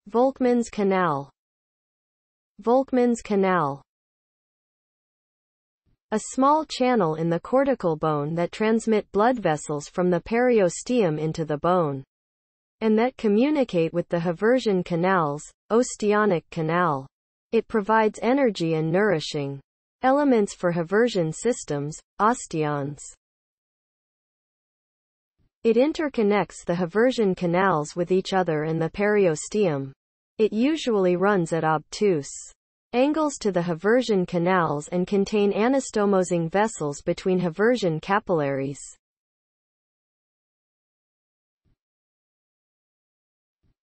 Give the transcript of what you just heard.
Volkmann's canal. Volkmann's canal. A small channel in the cortical bone that transmit blood vessels from the periosteum into the bone, and that communicate with the Haversian canals, osteonic canal. It provides energy and nourishing elements for Haversian systems, osteons. It interconnects the Haversian canals with each other and the periosteum. It usually runs at obtuse angles to the Haversian canals and contain anastomosing vessels between Haversian capillaries.